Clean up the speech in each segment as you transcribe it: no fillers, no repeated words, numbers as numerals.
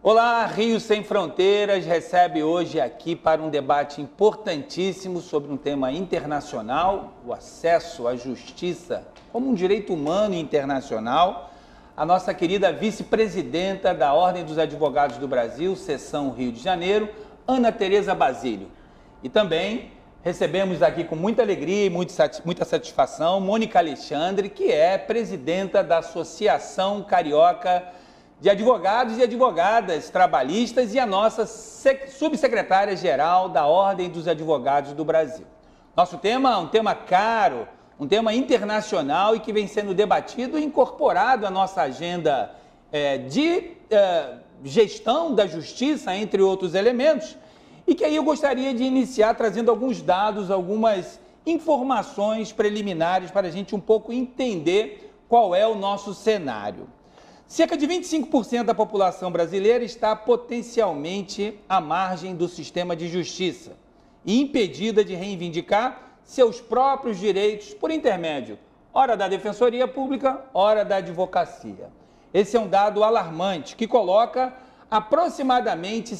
Olá, Rio Sem Fronteiras recebe hoje aqui para um debate importantíssimo sobre um tema internacional, o acesso à justiça como um direito humano internacional, a nossa querida vice-presidenta da Ordem dos Advogados do Brasil, Seção Rio de Janeiro, Ana Tereza Basílio. E também recebemos aqui com muita alegria e muita satisfação Mônica Alexandre, que é presidenta da Associação Carioca de Advogados e Advogadas Trabalhistas e a nossa subsecretária-geral da Ordem dos Advogados do Brasil. Nosso tema é um tema caro, um tema internacional e que vem sendo debatido e incorporado à nossa agenda de gestão da justiça, entre outros elementos, e que aí eu gostaria de iniciar trazendo alguns dados, algumas informações preliminares para a gente um pouco entender qual é o nosso cenário. Cerca de 25% da população brasileira está potencialmente à margem do sistema de justiça e impedida de reivindicar seus próprios direitos por intermédio, ora da Defensoria Pública, ora da Advocacia. Esse é um dado alarmante que coloca aproximadamente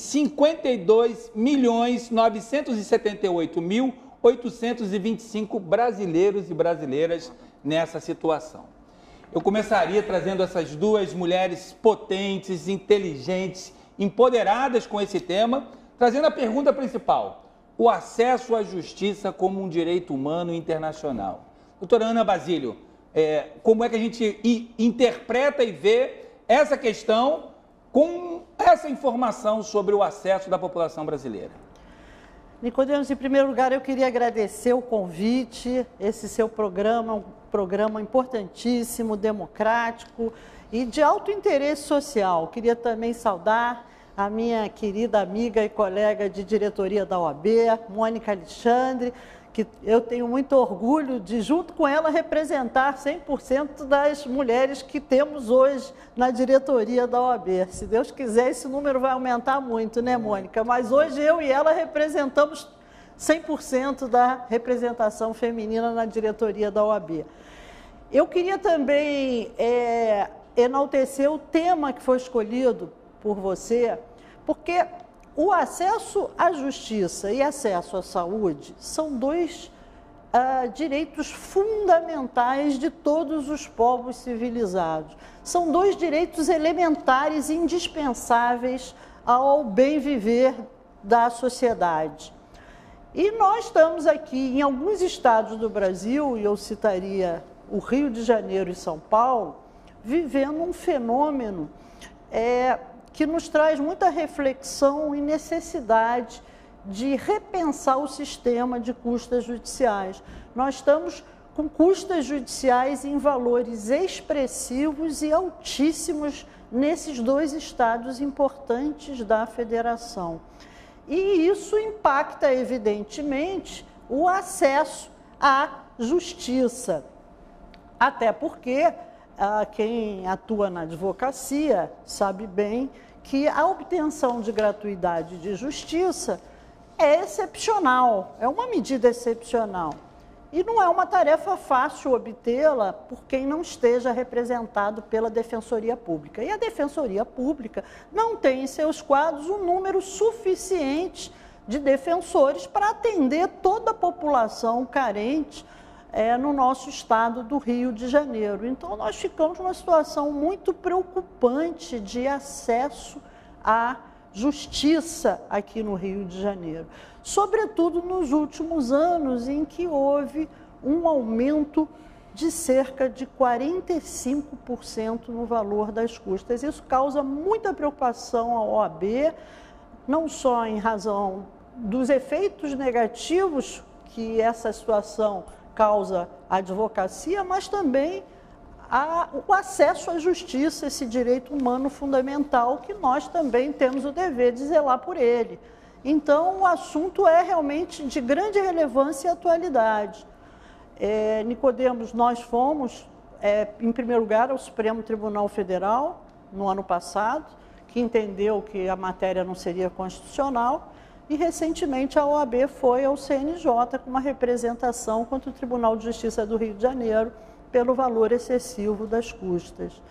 52.978.825 brasileiros e brasileiras nessa situação. Eu começaria trazendo essas duas mulheres potentes, inteligentes, empoderadas com esse tema, trazendo a pergunta principal: o acesso à justiça como um direito humano internacional. Doutora Ana Basílio, como é que a gente interpreta e vê essa questão com essa informação sobre o acesso da população brasileira? Nicodemos, em primeiro lugar, eu queria agradecer o convite. Esse seu programa é um programa importantíssimo, democrático e de alto interesse social. Queria também saudar a minha querida amiga e colega de diretoria da OAB, Mônica Alexandre, que eu tenho muito orgulho de, junto com ela, representar 100% das mulheres que temos hoje na diretoria da OAB. Se Deus quiser, esse número vai aumentar muito, né, Mônica? Mas hoje eu e ela representamos 100% da representação feminina na diretoria da OAB. Eu queria também enaltecer o tema que foi escolhido por você, porque o acesso à justiça e acesso à saúde são dois direitos fundamentais de todos os povos civilizados. São dois direitos elementares e indispensáveis ao bem viver da sociedade. E nós estamos aqui em alguns estados do Brasil, e eu citaria o Rio de Janeiro e São Paulo, vivendo um fenômeno que nos traz muita reflexão e necessidade de repensar o sistema de custas judiciais. Nós estamos com custas judiciais em valores expressivos e altíssimos nesses dois estados importantes da federação. E isso impacta, evidentemente, o acesso à justiça. Até porque quem atua na advocacia sabe bem que a obtenção de gratuidade de justiça é excepcional, é uma medida excepcional. E não é uma tarefa fácil obtê-la por quem não esteja representado pela Defensoria Pública. E a Defensoria Pública não tem em seus quadros um número suficiente de defensores para atender toda a população carente no nosso estado do Rio de Janeiro. Então, nós ficamos numa situação muito preocupante de acesso à justiça aqui no Rio de Janeiro. Sobretudo nos últimos anos, em que houve um aumento de cerca de 45% no valor das custas. Isso causa muita preocupação à OAB, não só em razão dos efeitos negativos que essa situação causa a advocacia, mas também o acesso à justiça, esse direito humano fundamental que nós também temos o dever de zelar por ele. Então, o assunto é realmente de grande relevância e atualidade. Nicodemos, nós fomos, em primeiro lugar, ao Supremo Tribunal Federal, no ano passado, que entendeu que a matéria não seria constitucional, e recentemente a OAB foi ao CNJ com uma representação contra o Tribunal de Justiça do Rio de Janeiro pelo valor excessivo das custas.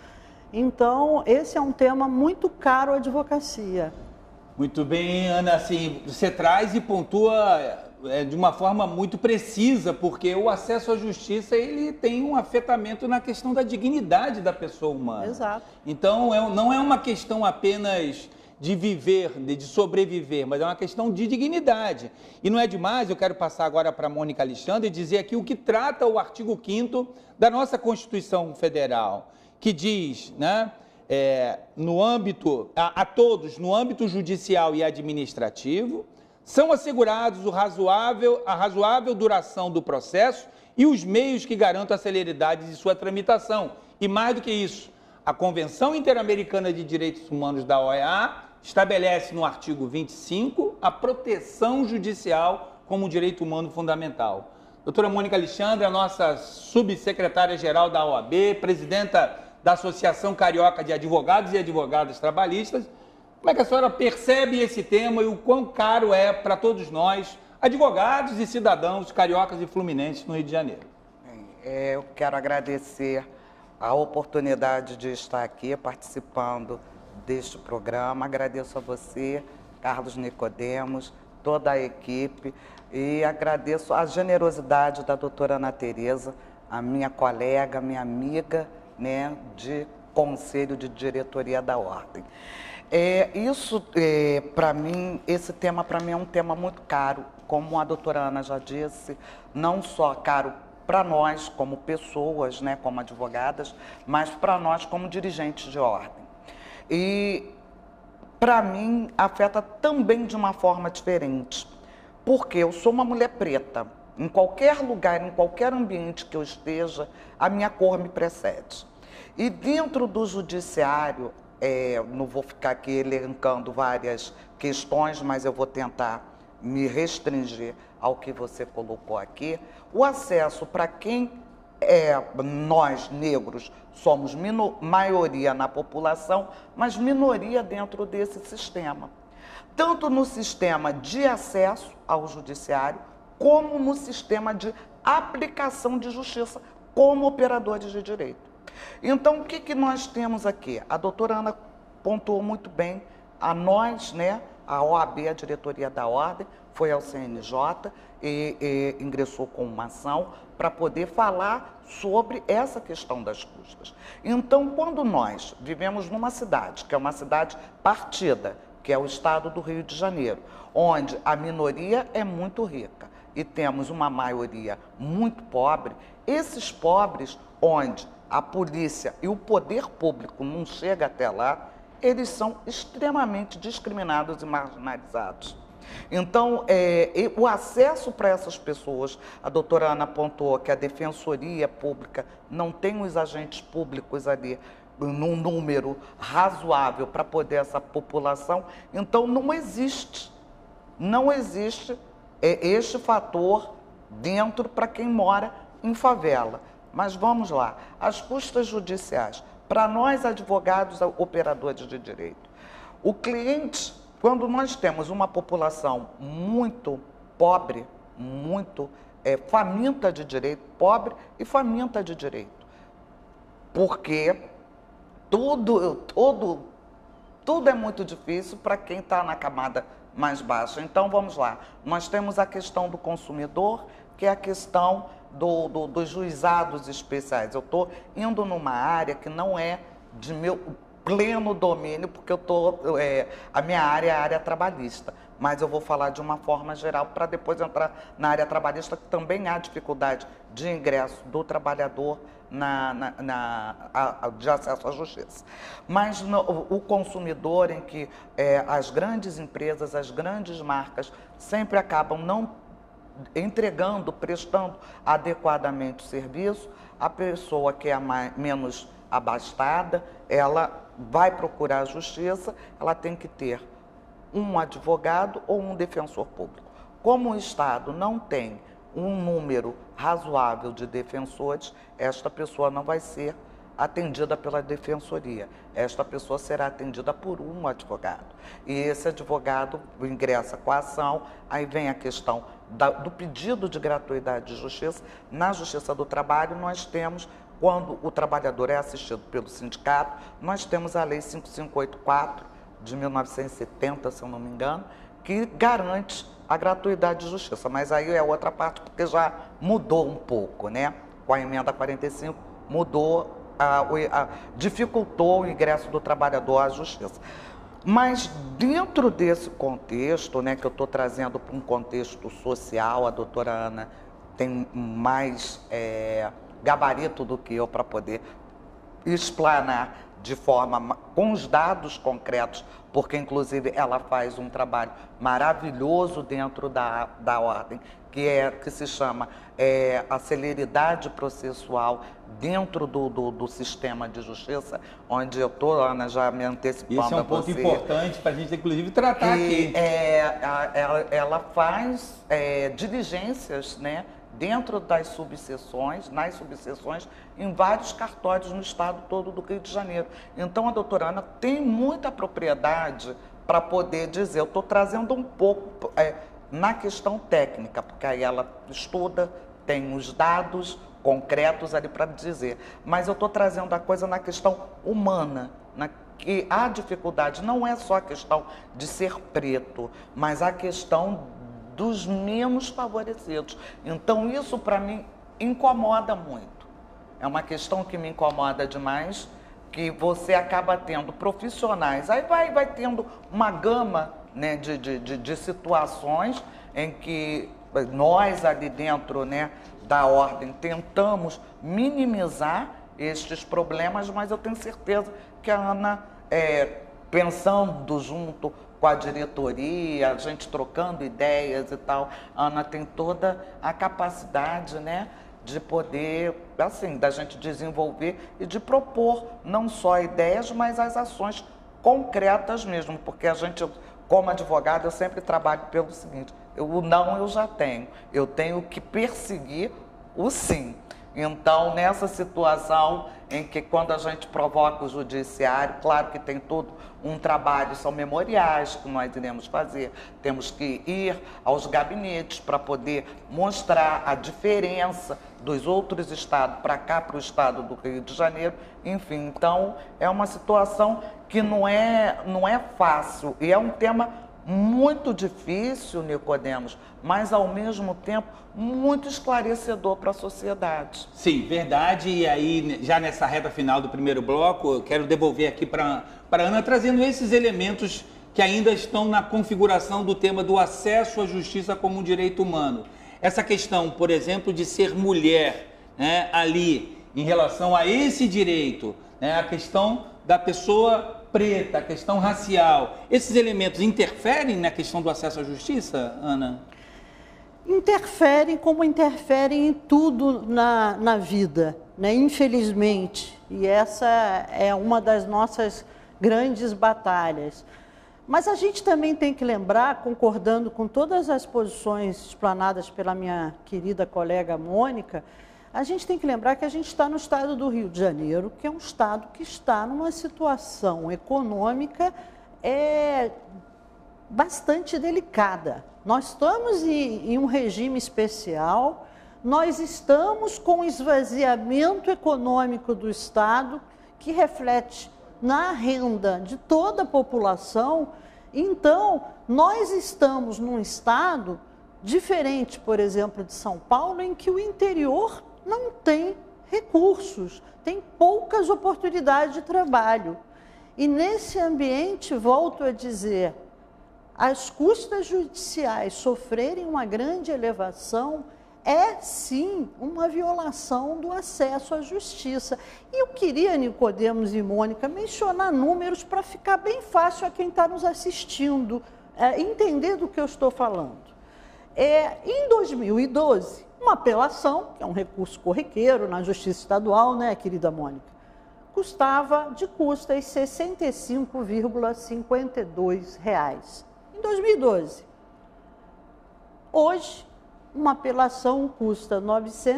Então, esse é um tema muito caro à advocacia. Muito bem, Ana, assim, você traz e pontua de uma forma muito precisa, porque o acesso à justiça, ele tem um afetamento na questão da dignidade da pessoa humana. Exato. Então, não é uma questão apenas de viver, de sobreviver, mas é uma questão de dignidade. E não é demais, eu quero passar agora para a Mônica Alexandre e dizer aqui o que trata o artigo 5º da nossa Constituição Federal, que diz, né, no âmbito, a todos, no âmbito judicial e administrativo, são assegurados a razoável duração do processo e os meios que garantam a celeridade de sua tramitação. E mais do que isso, a Convenção Interamericana de Direitos Humanos da OEA estabelece no artigo 25 a proteção judicial como direito humano fundamental. Doutora Mônica Alexandre, a nossa subsecretária-geral da OAB, presidenta da Associação Carioca de Advogados e Advogadas Trabalhistas, como é que a senhora percebe esse tema e o quão caro é para todos nós, advogados e cidadãos cariocas e fluminenses no Rio de Janeiro? Eu quero agradecer a oportunidade de estar aqui participando deste programa. Agradeço a você, Carlos Nicodemos, toda a equipe, e agradeço a generosidade da doutora Ana Tereza, a minha colega, minha amiga, né, de Conselho de Diretoria da Ordem. Para mim, esse tema para mim é um tema muito caro, como a doutora Ana já disse, não só caro para nós como pessoas, né, como advogadas, mas para nós como dirigentes de ordem. E para mim afeta também de uma forma diferente, porque eu sou uma mulher preta. Em qualquer lugar, em qualquer ambiente que eu esteja, a minha cor me precede. E dentro do judiciário, não vou ficar aqui elencando várias questões, mas eu vou tentar me restringir ao que você colocou aqui. O acesso para quem nós, negros, somos maioria na população, mas minoria dentro desse sistema. Tanto no sistema de acesso ao judiciário, como no sistema de aplicação de justiça, como operadores de direito. Então, o que nós temos aqui? A doutora Ana pontuou muito bem, a nós, né, a OAB, a Diretoria da Ordem, foi ao CNJ e ingressou com uma ação para poder falar sobre essa questão das custas. Então, quando nós vivemos numa cidade, que é uma cidade partida, que é o estado do Rio de Janeiro, onde a minoria é muito rica e temos uma maioria muito pobre, esses pobres, onde a polícia e o poder público não chega até lá, eles são extremamente discriminados e marginalizados. Então, o acesso para essas pessoas, a doutora Ana apontou que a Defensoria Pública não tem os agentes públicos ali num número razoável para poder essa população, então não existe este fator dentro para quem mora em favela. Mas vamos lá, as custas judiciais, para nós advogados, operadores de direito, o cliente, quando nós temos uma população muito pobre, muito faminta de direito, pobre e faminta de direito, porque tudo é muito difícil para quem está na camada mais baixa. Então, vamos lá. Nós temos a questão do consumidor, que é a questão dos juizados especiais. Eu estou indo numa área que não é de meu pleno domínio, porque a minha área é a área trabalhista. Mas eu vou falar de uma forma geral para depois entrar na área trabalhista, que também há dificuldade de ingresso do trabalhador de acesso à justiça. Mas o consumidor, em que as grandes empresas, as grandes marcas sempre acabam não entregando, prestando adequadamente o serviço, a pessoa que é menos abastada, ela vai procurar a justiça, ela tem que ter um advogado ou um defensor público. Como o Estado não tem um número razoável de defensores, esta pessoa não vai ser atendida pela defensoria. Esta pessoa será atendida por um advogado. E esse advogado ingressa com a ação, aí vem a questão do pedido de gratuidade de justiça. Na Justiça do Trabalho, nós temos quando o trabalhador é assistido pelo sindicato, nós temos a Lei 5584 de 1970, se eu não me engano, que garante a gratuidade de justiça. Mas aí é outra parte, porque já mudou um pouco, né? Com a emenda 45, mudou, dificultou o ingresso do trabalhador à justiça. Mas dentro desse contexto, né, que eu estou trazendo para um contexto social, a doutora Ana tem mais gabarito do que eu para poder explanar de forma com os dados concretos, porque inclusive ela faz um trabalho maravilhoso dentro da ordem, que se chama a celeridade processual dentro do sistema de justiça, onde eu estou, Ana, já me antecipando. Isso é um ponto importante para a gente, inclusive, tratar aqui. Ela faz diligências, né, dentro das subseções, nas subseções, em vários cartórios no estado todo do Rio de Janeiro. Então, a doutora Ana tem muita propriedade para poder dizer, eu estou trazendo um pouco na questão técnica, porque aí ela estuda, tem os dados concretos ali para dizer, mas eu estou trazendo a coisa na questão humana, que a dificuldade não é só a questão de ser preto, mas a questão dos menos favorecidos. Então, isso para mim incomoda muito. É uma questão que me incomoda demais, que você acaba tendo profissionais, aí vai tendo uma gama, né, de situações em que nós ali dentro, né, da ordem tentamos minimizar estes problemas, mas eu tenho certeza que a Ana, pensando junto com a diretoria, a gente trocando ideias e tal, a Ana tem toda a capacidade, né, de poder, assim, da gente desenvolver e de propor não só ideias, mas as ações concretas mesmo, porque a gente, como advogado, eu sempre trabalho pelo seguinte, o não eu já tenho, eu tenho que perseguir o sim. Então, nessa situação em que quando a gente provoca o judiciário, claro que tem todo um trabalho, são memoriais que nós iremos fazer, temos que ir aos gabinetes para poder mostrar a diferença dos outros estados para cá, para o estado do Rio de Janeiro, enfim. Então, é uma situação que não é fácil e é um tema muito difícil, Nicodemos, mas ao mesmo tempo muito esclarecedor para a sociedade. Sim, verdade. E aí, já nessa reta final do primeiro bloco, eu quero devolver aqui para a Ana, trazendo esses elementos que ainda estão na configuração do tema do acesso à justiça como um direito humano. Essa questão, por exemplo, de ser mulher, né, ali, em relação a esse direito, né, a questão da pessoa preta, a questão racial, esses elementos interferem na questão do acesso à justiça, Ana? Interferem como interferem em tudo na vida, né? Infelizmente. E essa é uma das nossas grandes batalhas. Mas a gente também tem que lembrar, concordando com todas as posições explanadas pela minha querida colega Mônica, a gente tem que lembrar que a gente está no estado do Rio de Janeiro, que é um estado que está numa situação econômica bastante delicada. Nós estamos em um regime especial, nós estamos com esvaziamento econômico do estado, que reflete na renda de toda a população. Então, nós estamos num estado diferente, por exemplo, de São Paulo, em que o interior não tem recursos, tem poucas oportunidades de trabalho. E nesse ambiente, volto a dizer, as custas judiciais sofrerem uma grande elevação é sim uma violação do acesso à justiça. E eu queria, Nicodemos e Mônica, mencionar números para ficar bem fácil a quem está nos assistindo entender do que eu estou falando. Em 2012, uma apelação, que é um recurso corriqueiro na Justiça Estadual, né, querida Mônica, custava de custas R$ 65,52 em 2012. Hoje, uma apelação custa R$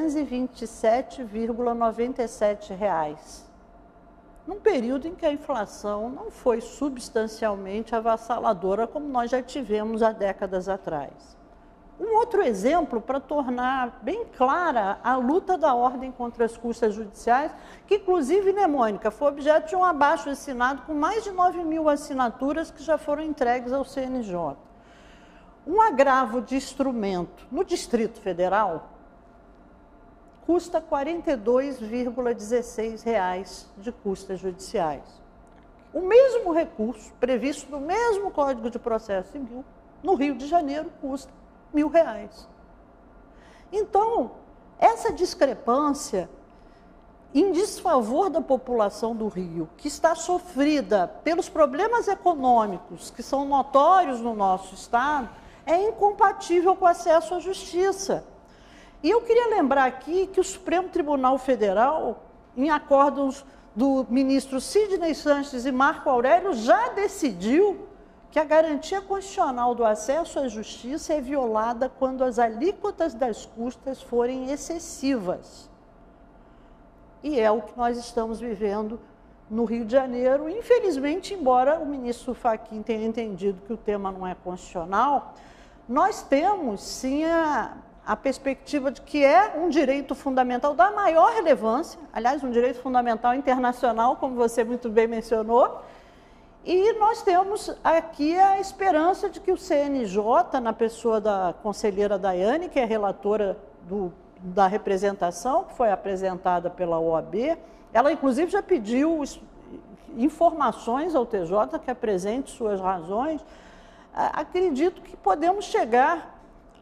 927,97, num período em que a inflação não foi substancialmente avassaladora como nós já tivemos há décadas atrás. Um outro exemplo para tornar bem clara a luta da ordem contra as custas judiciais, que inclusive, né, Mônica, foi objeto de um abaixo-assinado com mais de 9.000 assinaturas que já foram entregues ao CNJ. Um agravo de instrumento no Distrito Federal custa R$ 42,16 de custas judiciais. O mesmo recurso previsto no mesmo Código de Processo Civil, no Rio de Janeiro, custa R$ 1.000. Então, essa discrepância em desfavor da população do Rio, que está sofrida pelos problemas econômicos que são notórios no nosso estado, é incompatível com o acesso à justiça. E eu queria lembrar aqui que o Supremo Tribunal Federal, em acordos do ministro Sidney Sanches e Marco Aurélio, já decidiu que a garantia constitucional do acesso à justiça é violada quando as alíquotas das custas forem excessivas. E é o que nós estamos vivendo no Rio de Janeiro. Infelizmente, embora o ministro Fachin tenha entendido que o tema não é constitucional, nós temos, sim, a perspectiva de que é um direito fundamental da maior relevância, aliás, um direito fundamental internacional, como você muito bem mencionou, e nós temos aqui a esperança de que o CNJ, na pessoa da conselheira Daiane, que é relatora da representação, que foi apresentada pela OAB, ela inclusive já pediu informações ao TJ que apresente suas razões. Acredito que podemos chegar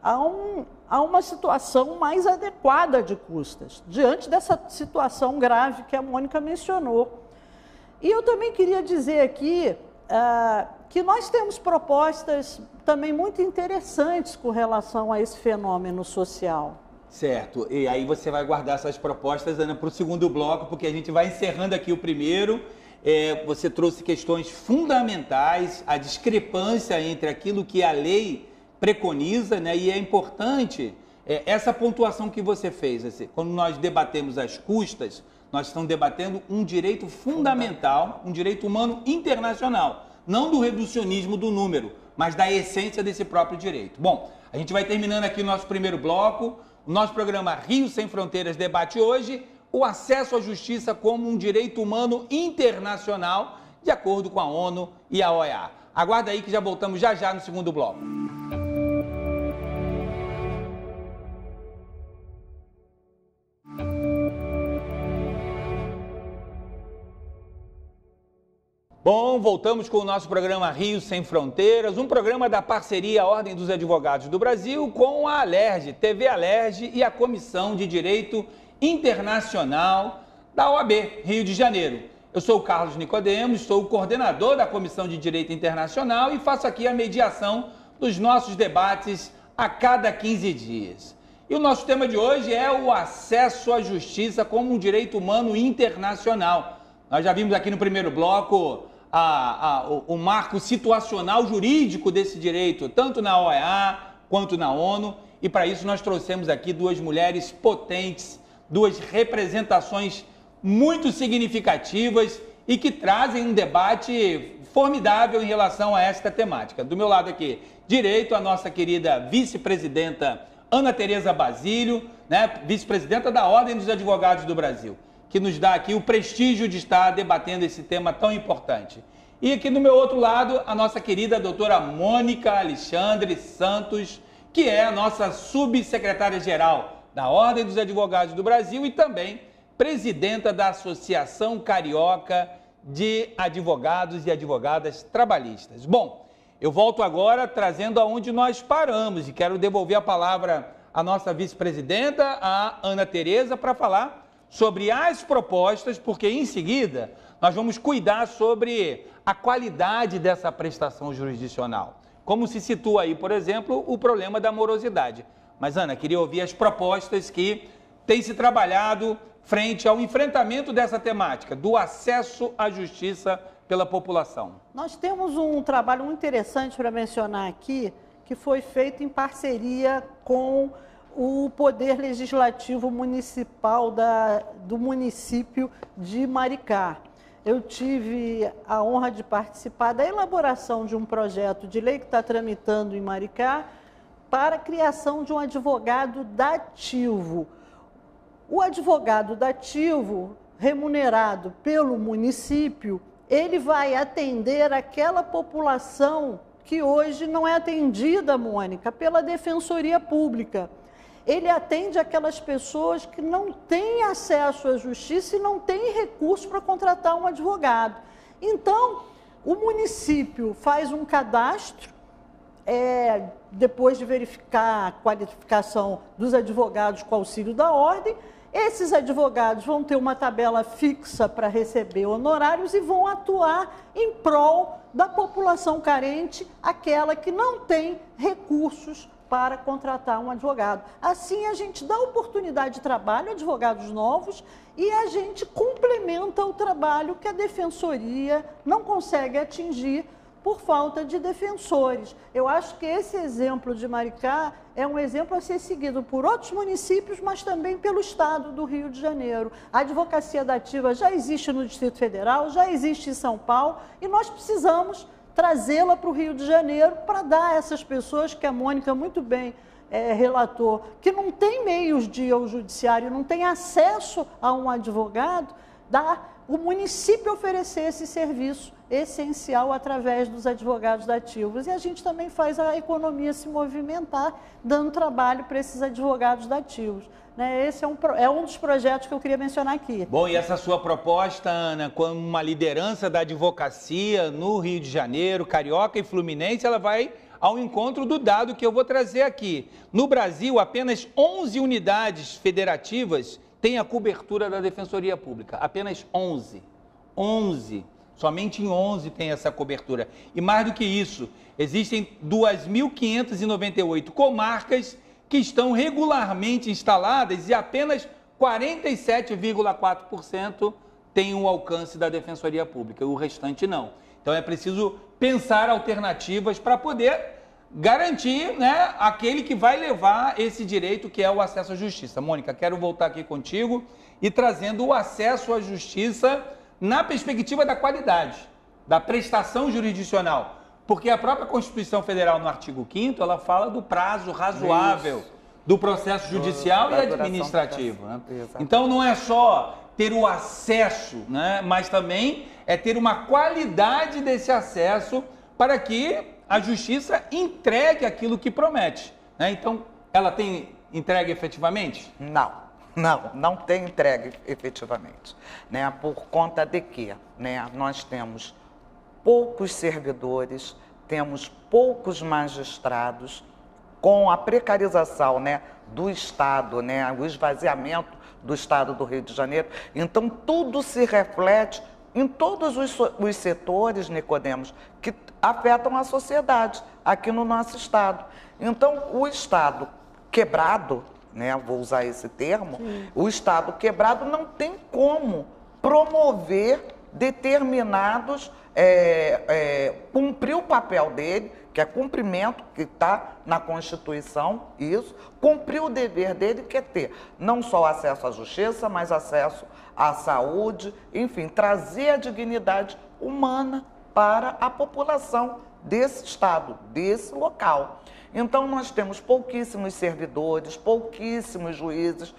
a uma situação mais adequada de custas, diante dessa situação grave que a Mônica mencionou. E eu também queria dizer aqui que nós temos propostas também muito interessantes com relação a esse fenômeno social. Certo, e aí você vai guardar essas propostas, Ana, para o segundo bloco, porque a gente vai encerrando aqui o primeiro. Você trouxe questões fundamentais, a discrepância entre aquilo que a lei preconiza, né? E é importante essa pontuação que você fez. Assim, quando nós debatemos as custas, nós estamos debatendo um direito fundamental, um direito humano internacional, não do reducionismo do número, mas da essência desse próprio direito. Bom, a gente vai terminando aqui o nosso primeiro bloco. O nosso programa Rio Sem Fronteiras debate hoje o acesso à justiça como um direito humano internacional, de acordo com a ONU e a OEA. Aguarda aí que já voltamos já no segundo bloco. Bom, voltamos com o nosso programa Rio Sem Fronteiras, um programa da parceria Ordem dos Advogados do Brasil com a Alerj, TV Alerj e a Comissão de Direito Internacional da OAB, Rio de Janeiro. Eu sou o Carlos Nicodemos, sou o coordenador da Comissão de Direito Internacional e faço aqui a mediação dos nossos debates a cada 15 dias. E o nosso tema de hoje é o acesso à justiça como um direito humano internacional. Nós já vimos aqui no primeiro bloco o marco situacional jurídico desse direito, tanto na OEA quanto na ONU, e para isso nós trouxemos aqui duas mulheres potentes, duas representações muito significativas e que trazem um debate formidável em relação a esta temática. Do meu lado aqui, direito, a nossa querida vice-presidenta Ana Tereza Basílio, né, vice-presidenta da Ordem dos Advogados do Brasil, que nos dá aqui o prestígio de estar debatendo esse tema tão importante. E aqui no meu outro lado, a nossa querida doutora Mônica Alexandre Santos, que é a nossa subsecretária-geral da Ordem dos Advogados do Brasil e também presidenta da Associação Carioca de Advogados e Advogadas Trabalhistas. Bom, eu volto agora trazendo aonde nós paramos e quero devolver a palavra à nossa vice-presidenta, a Ana Tereza, para falar sobre as propostas, porque em seguida nós vamos cuidar sobre a qualidade dessa prestação jurisdicional. Como se situa aí, por exemplo, o problema da morosidade. Mas, Ana, queria ouvir as propostas que têm se trabalhado frente ao enfrentamento dessa temática, do acesso à justiça pela população. Nós temos um trabalho muito interessante para mencionar aqui, que foi feito em parceria com o Poder Legislativo Municipal do município de Maricá. Eu tive a honra de participar da elaboração de um projeto de lei que está tramitando em Maricá, para a criação de um advogado dativo. O advogado dativo, remunerado pelo município, ele vai atender aquela população que hoje não é atendida, Mônica, pela Defensoria Pública. Ele atende aquelas pessoas que não têm acesso à justiça e não têm recurso para contratar um advogado. Então, o município faz um cadastro, depois de verificar a qualificação dos advogados com auxílio da ordem. Esses advogados vão ter uma tabela fixa para receber honorários e vão atuar em prol da população carente, aquela que não tem recursos para contratar um advogado. Assim, a gente dá oportunidade de trabalho a advogados novos e a gente complementa o trabalho que a Defensoria não consegue atingir por falta de defensores. Eu acho que esse exemplo de Maricá é um exemplo a ser seguido por outros municípios, mas também pelo Estado do Rio de Janeiro. A advocacia dativa já existe no Distrito Federal, já existe em São Paulo, e nós precisamos trazê-la para o Rio de Janeiro para dar a essas pessoas, que a Mônica muito bem relatou, que não tem meios de ir ao judiciário, não tem acesso a um advogado, o município oferecer esse serviço essencial através dos advogados dativos. E a gente também faz a economia se movimentar, dando trabalho para esses advogados dativos. Esse é um dos projetos que eu queria mencionar aqui. Bom, e essa sua proposta, Ana, como uma liderança da advocacia no Rio de Janeiro, Carioca e Fluminense, ela vai ao encontro do dado que eu vou trazer aqui. No Brasil, apenas 11 unidades federativas têm a cobertura da Defensoria Pública. Apenas 11. 11. Somente em 11 tem essa cobertura. E mais do que isso, existem 2.598 comarcas que estão regularmente instaladas e apenas 47,4% têm o alcance da Defensoria Pública, o restante não. Então é preciso pensar alternativas para poder garantir, aquele que vai levar esse direito, que é o acesso à justiça. Mônica, quero voltar aqui contigo e trazendo o acesso à justiça na perspectiva da qualidade, da prestação jurisdicional. Porque a própria Constituição Federal, no artigo 5º, ela fala do prazo razoável do processo judicial e administrativo. Então, não é só ter o acesso, mas também é ter uma qualidade desse acesso para que a justiça entregue aquilo que promete. Então, ela tem entregue efetivamente? Não tem entregue efetivamente. Por conta de que nós temos poucos servidores, temos poucos magistrados, com a precarização do Estado, o esvaziamento do Estado do Rio de Janeiro. Então, tudo se reflete em todos os setores, Nicodemos, que afetam a sociedade aqui no nosso Estado. Então, o Estado quebrado, vou usar esse termo, o Estado quebrado não tem como promover determinados, cumprir o papel dele, que é cumprimento, que está na Constituição, isso, cumprir o dever dele, que é ter não só acesso à justiça, mas acesso à saúde, enfim, trazer a dignidade humana para a população desse Estado, desse local. Então, nós temos pouquíssimos servidores, pouquíssimos juízes,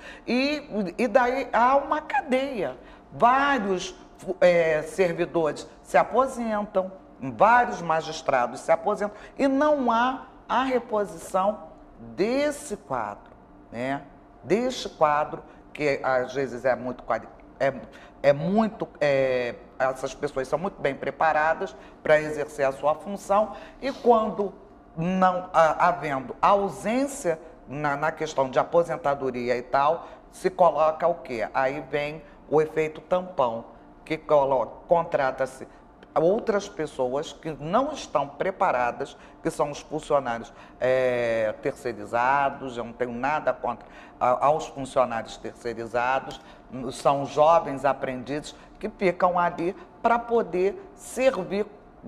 e daí há uma cadeia. Vários servidores se aposentam, vários magistrados se aposentam, e não há a reposição desse quadro, deste quadro, que às vezes essas pessoas são muito bem preparadas para exercer a sua função, e quando não havendo ausência na questão de aposentadoria e tal, se coloca o quê? Aí vem o efeito tampão, que contrata-se outras pessoas que não estão preparadas, que são os funcionários terceirizados. Eu não tenho nada contra aos funcionários terceirizados, são jovens aprendizes que ficam ali para poder servir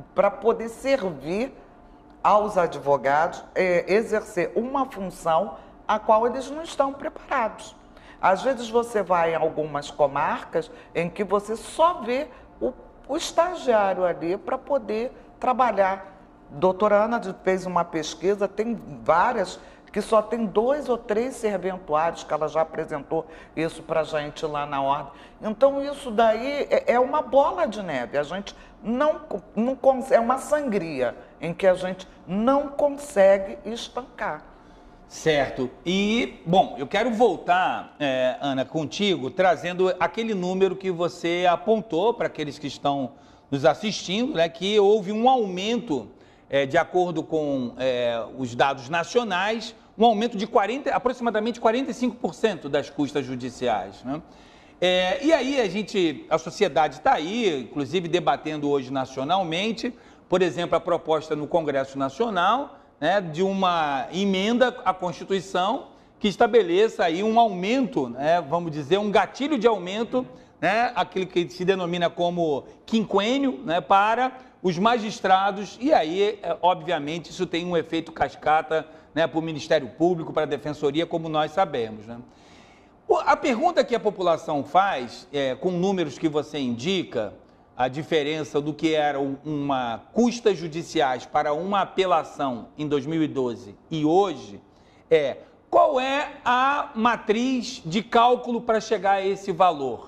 aos advogados, exercer uma função a qual eles não estão preparados. Às vezes você vai em algumas comarcas em que você só vê o estagiário ali para poder trabalhar. Doutora Ana fez uma pesquisa, tem várias que só tem 2 ou 3 serventuários, que ela já apresentou isso para a gente lá na ordem. Então, isso daí é uma bola de neve. A gente não consegue, é uma sangria em que a gente não consegue estancar. Certo. E, bom, eu quero voltar, Ana, contigo, trazendo aquele número que você apontou para aqueles que estão nos assistindo, né, que houve um aumento, de acordo com os dados nacionais, um aumento de aproximadamente 45% das custas judiciais, né? E aí a sociedade está aí, inclusive debatendo hoje nacionalmente, por exemplo, a proposta no Congresso Nacional, né, de uma emenda à Constituição que estabeleça aí um aumento, né, vamos dizer, um gatilho de aumento, né, aquilo que se denomina como quinquênio, né, para os magistrados, e aí, obviamente, isso tem um efeito cascata, né, para o Ministério Público, para a Defensoria, como nós sabemos, né? A pergunta que a população faz, com números que você indica, a diferença do que era uma custas judiciais para uma apelação em 2012 e hoje, qual é a matriz de cálculo para chegar a esse valor?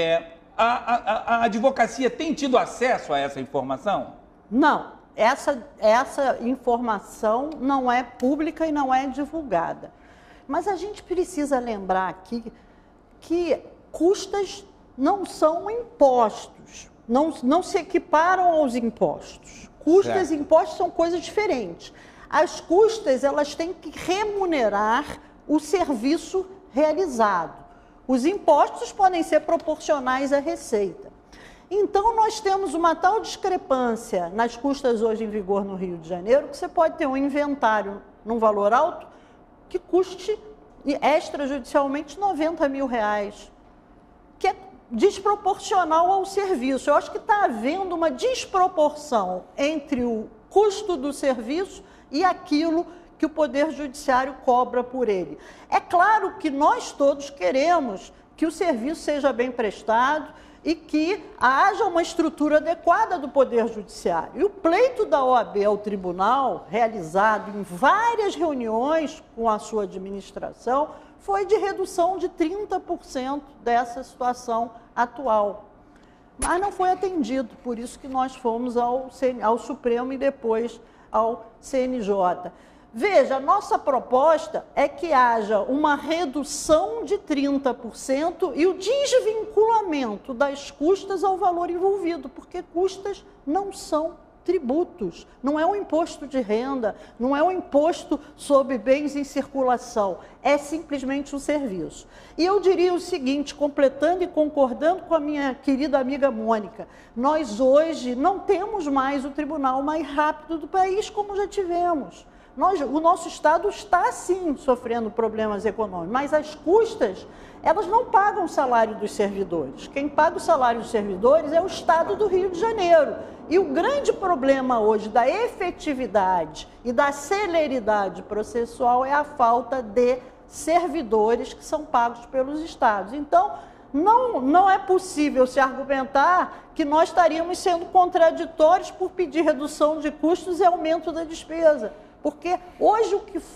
A advocacia tem tido acesso a essa informação? Não, essa informação não é pública e não é divulgada. Mas a gente precisa lembrar aqui que custas não são impostos, não se equiparam aos impostos. Custas e impostos são coisas diferentes. As custas, elas têm que remunerar o serviço realizado. Os impostos podem ser proporcionais à receita. Então, nós temos uma tal discrepância nas custas hoje em vigor no Rio de Janeiro, que você pode ter um inventário num valor alto que custe extrajudicialmente R$90 mil, que é desproporcional ao serviço. Eu acho que está havendo uma desproporção entre o custo do serviço e aquilo que o Poder Judiciário cobra por ele. É claro que nós todos queremos que o serviço seja bem prestado e que haja uma estrutura adequada do Poder Judiciário. E o pleito da OAB ao tribunal, realizado em várias reuniões com a sua administração, foi de redução de 30% dessa situação atual. Mas não foi atendido, por isso que nós fomos ao Supremo e depois ao CNJ. Veja, a nossa proposta é que haja uma redução de 30% e o desvinculamento das custas ao valor envolvido, porque custas não são tributos, não é um imposto de renda, não é um imposto sobre bens em circulação, é simplesmente um serviço. E eu diria o seguinte, completando e concordando com a minha querida amiga Mônica, nós hoje não temos mais o tribunal mais rápido do país como já tivemos. O nosso Estado está, sim, sofrendo problemas econômicos, mas as custas, elas não pagam o salário dos servidores. Quem paga o salário dos servidores é o Estado do Rio de Janeiro. E o grande problema hoje da efetividade e da celeridade processual é a falta de servidores que são pagos pelos estados. Então, não é possível se argumentar que nós estaríamos sendo contraditórios por pedir redução de custos e aumento da despesa. Porque hoje o que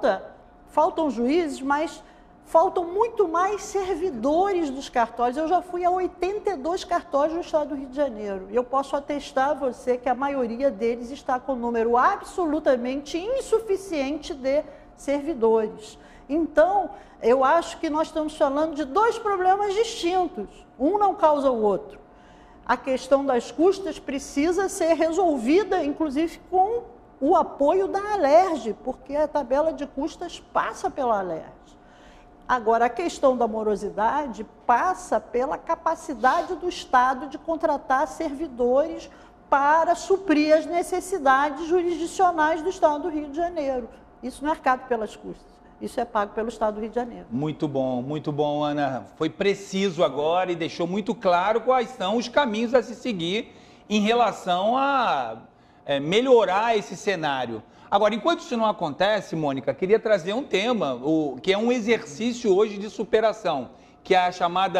faltam juízes, mas faltam muito mais servidores dos cartórios. Eu já fui a 82 cartórios no estado do Rio de Janeiro e eu posso atestar a você que a maioria deles está com um número absolutamente insuficiente de servidores. Então, eu acho que nós estamos falando de dois problemas distintos. Um não causa o outro. A questão das custas precisa ser resolvida, inclusive, com o apoio da Alerj, porque a tabela de custas passa pela Alerj. Agora, a questão da morosidade passa pela capacidade do Estado de contratar servidores para suprir as necessidades jurisdicionais do Estado do Rio de Janeiro. Isso não é arcado pelas custas, isso é pago pelo Estado do Rio de Janeiro. Muito bom, Ana. Foi preciso agora e deixou muito claro quais são os caminhos a se seguir em relação a melhorar esse cenário. Agora, enquanto isso não acontece, Mônica, queria trazer um tema, que é um exercício hoje de superação, que é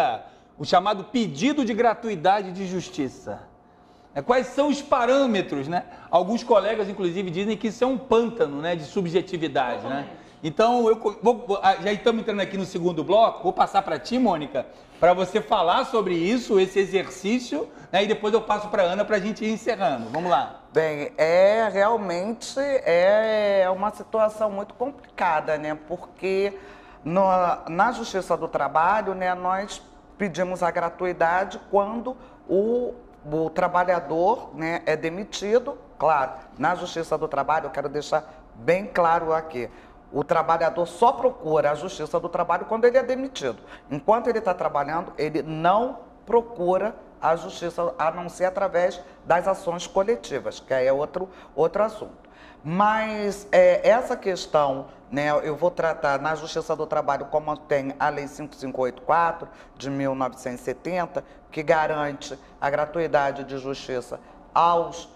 o chamado pedido de gratuidade de justiça. Quais são os parâmetros, né? Alguns colegas, inclusive, dizem que isso é um pântano, né, de subjetividade, né? Então, já estamos entrando aqui no segundo bloco, vou passar para ti, Mônica, para você falar sobre isso, esse exercício, né, e depois eu passo para a Ana para a gente ir encerrando. Vamos lá. Bem, realmente uma situação muito complicada, né? Porque na Justiça do Trabalho, né, nós pedimos a gratuidade quando o trabalhador, né, é demitido. Claro, na Justiça do Trabalho, eu quero deixar bem claro aqui, o trabalhador só procura a Justiça do Trabalho quando ele é demitido. Enquanto ele está trabalhando, ele não procura a Justiça, a não ser através das ações coletivas, que aí é outro assunto. Mas essa questão, né, eu vou tratar na Justiça do Trabalho como tem a Lei 5584 de 1970, que garante a gratuidade de justiça aos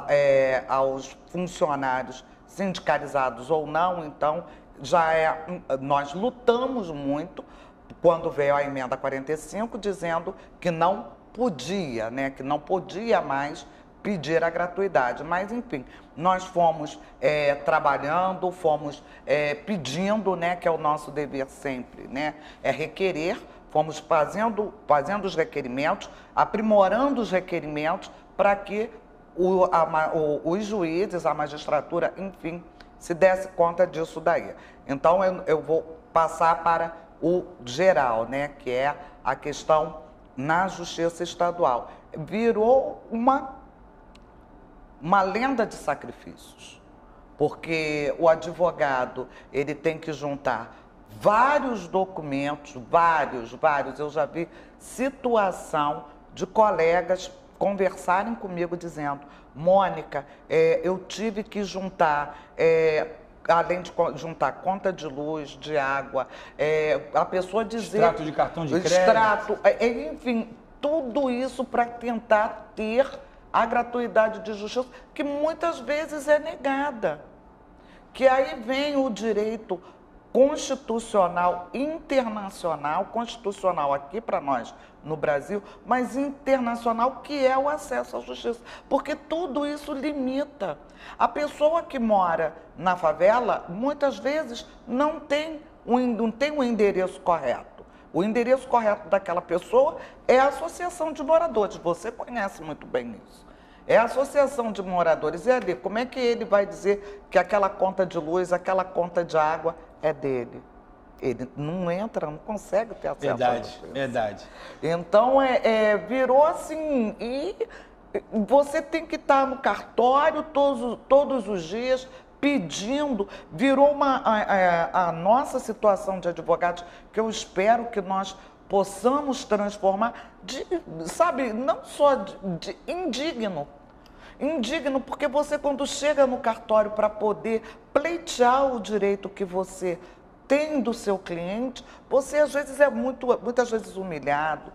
funcionários sindicalizados ou não. Então, nós lutamos muito quando veio a emenda 45, dizendo que não podia, né, que não podia mais pedir a gratuidade. Mas, enfim, nós fomos trabalhando, fomos pedindo, né, que é o nosso dever sempre, né, requerer, fomos fazendo os requerimentos, aprimorando os requerimentos para que os juízes, a magistratura, enfim, se desse conta disso daí. Então, eu vou passar para o geral, né, que é a questão na Justiça Estadual. Virou uma lenda de sacrifícios, porque o advogado, ele tem que juntar vários documentos, vários, eu já vi situação de colegas conversarem comigo dizendo: Mônica, eu tive que juntar, além de juntar conta de luz, de água, a pessoa dizer... Extrato de cartão de crédito. Extrato, enfim, tudo isso para tentar ter a gratuidade de justiça, que muitas vezes é negada. Que aí vem o direito constitucional internacional, constitucional aqui para nós no Brasil, mas internacional, que é o acesso à justiça. Porque tudo isso limita. A pessoa que mora na favela, muitas vezes, não tem um endereço correto. O endereço correto daquela pessoa é a associação de moradores. Você conhece muito bem isso. É a associação de moradores. E ali, como é que ele vai dizer que aquela conta de luz, aquela conta de água é dele? Ele não entra, não consegue ter acesso à justiça. Verdade. Então, virou assim, e você tem que estar no cartório todos os dias pedindo. Virou a nossa situação de advogados, que eu espero que nós possamos transformar sabe, não só de indigno. Indigno, porque você, quando chega no cartório para poder pleitear o direito que você tem do seu cliente, você às vezes muitas vezes humilhado,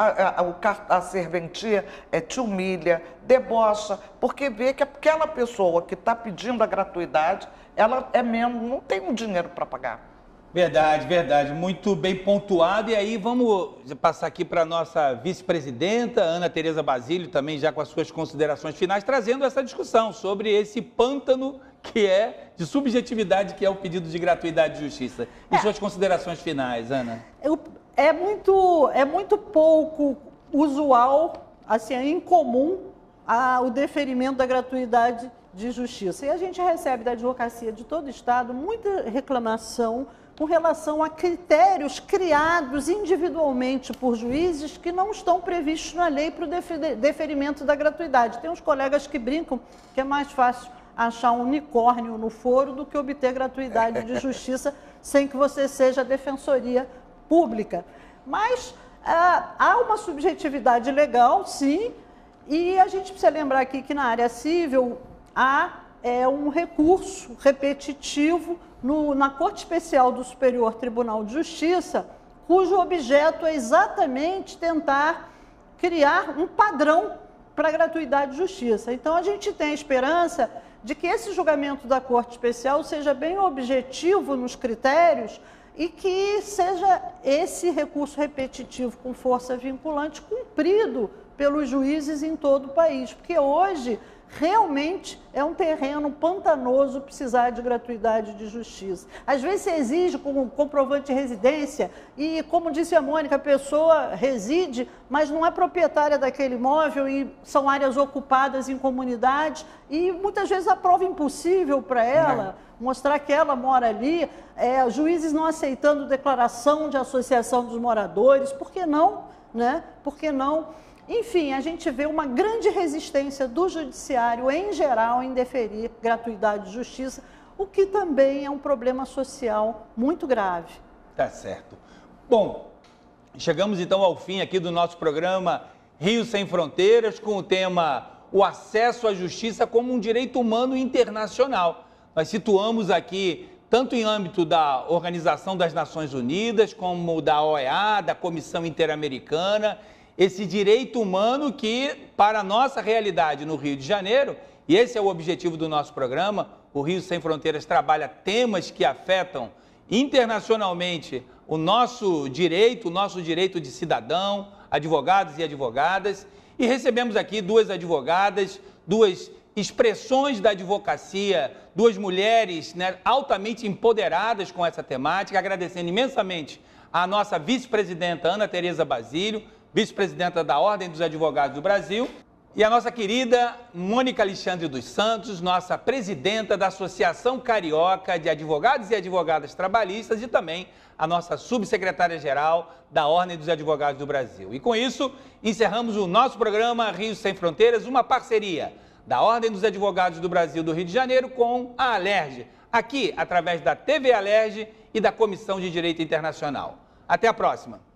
a serventia te humilha, debocha, porque vê que aquela pessoa que está pedindo a gratuidade, ela não tem um dinheiro para pagar. Verdade, muito bem pontuado. E aí vamos passar aqui para a nossa vice-presidenta, Ana Tereza Basílio, também já com as suas considerações finais, trazendo essa discussão sobre esse pântano que é de subjetividade, que é o pedido de gratuidade de justiça. E suas considerações finais, Ana? É muito pouco usual, assim, é incomum o deferimento da gratuidade de justiça. E a gente recebe da advocacia de todo o Estado muita reclamação com relação a critérios criados individualmente por juízes que não estão previstos na lei para o deferimento da gratuidade. Tem uns colegas que brincam que é mais fácil achar um unicórnio no foro do que obter gratuidade de justiça sem que você seja defensoria pública. Mas há uma subjetividade legal, sim, e a gente precisa lembrar aqui que na área civil há um recurso repetitivo na Corte Especial do Superior Tribunal de Justiça, cujo objeto é exatamente tentar criar um padrão para a gratuidade de justiça. Então, a gente tem a esperança de que esse julgamento da Corte Especial seja bem objetivo nos critérios e que seja esse recurso repetitivo com força vinculante cumprido pelos juízes em todo o país. Porque hoje realmente é um terreno pantanoso precisar de gratuidade de justiça. Às vezes se exige com comprovante de residência e, como disse a Mônica, a pessoa reside, mas não é proprietária daquele imóvel e são áreas ocupadas em comunidade e muitas vezes a prova impossível para ela, mostrar que ela mora ali, juízes não aceitando declaração de associação dos moradores, por que não, né? Por que não? Enfim, a gente vê uma grande resistência do judiciário, em geral, em deferir gratuidade de justiça, o que também é um problema social muito grave. Tá certo. Bom, chegamos então ao fim aqui do nosso programa Rio Sem Fronteiras, com o tema o acesso à justiça como um direito humano internacional. Nós situamos aqui, tanto em âmbito da Organização das Nações Unidas, como da OEA, da Comissão Interamericana, esse direito humano que, para a nossa realidade no Rio de Janeiro, e esse é o objetivo do nosso programa, o Rio Sem Fronteiras trabalha temas que afetam internacionalmente o nosso direito de cidadão, advogados e advogadas, e recebemos aqui duas advogadas, duas expressões da advocacia, duas mulheres, né, altamente empoderadas com essa temática, agradecendo imensamente a nossa vice-presidenta Ana Tereza Basílio, vice-presidenta da Ordem dos Advogados do Brasil, e a nossa querida Mônica Alexandre dos Santos, nossa presidenta da Associação Carioca de Advogados e Advogadas Trabalhistas e também a nossa subsecretária-geral da Ordem dos Advogados do Brasil. E com isso, encerramos o nosso programa Rio Sem Fronteiras, uma parceria da Ordem dos Advogados do Brasil do Rio de Janeiro com a Alerj, aqui através da TV Alerj e da Comissão de Direito Internacional. Até a próxima!